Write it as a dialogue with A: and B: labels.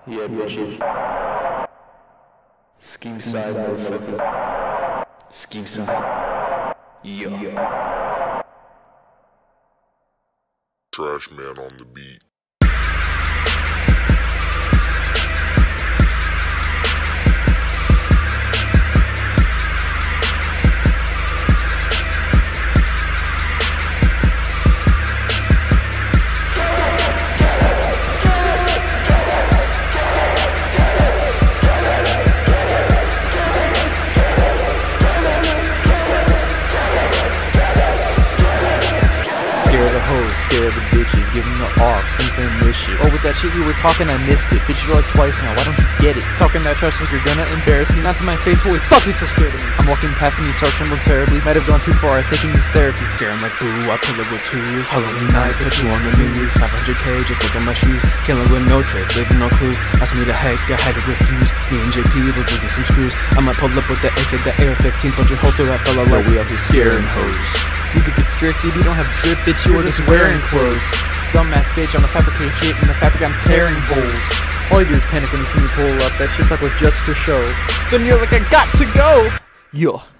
A: Yeah, bitches. Scheme side, motherfucker. Scheme side. Yeah.
B: Trash man on the beat.
C: Scared of the hoes, scared of the bitches, give them the aux, something this shit. Oh, with that shit you were talking, I missed it. Bitch, you're like twice now, why don't you get it? Talking that trash like you're gonna embarrass me, not to my face, holy fuck, you're so scared of me. I'm walking past him, he starts trembling terribly, might have gone too far, I think he needs therapy. Scare him like boo, I pull it with 2 years. Halloween night, put you on the news, 500k, just look at my shoes. Killing with no trace, leaving no clues. Ask me to heck, I had to refuse. Me and JP were losing some screws. I might pull up with the AK, the AR-15, punch your hole to that fella like we out here scaring hoes. You could get strict if you don't have drip, bitch, you are just wearing clothes. Dumbass bitch, I'm a fabricate shit, in the fabric I'm tearing holes. All you do is panic when you see me pull up, that shit talk was just for show. Then you're like, I got to go! Yo.